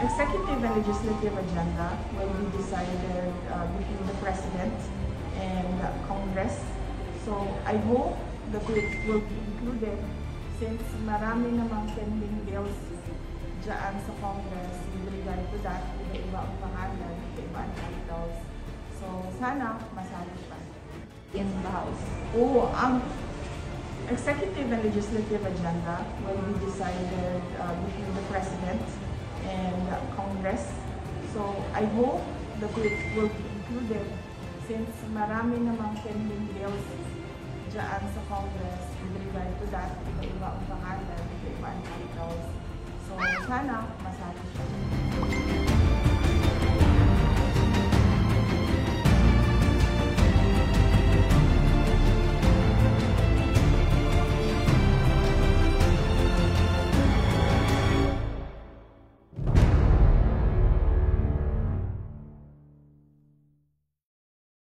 executive and legislative agenda will be decided between the President and Congress. So I hope that it will be included since marami namang pending bills dyan sa Congress with regard to that, iba-iba ang pangalan, iba-iba ang titles. So sana masali pa in the House. Ang executive and legislative agenda will be decided between the President and Congress. So I hope that it will be included since marami namang pending bills dyan sa Congress with regard to that, iba-iba ang pangalan, iba-iba ang titles. So sana masali siya.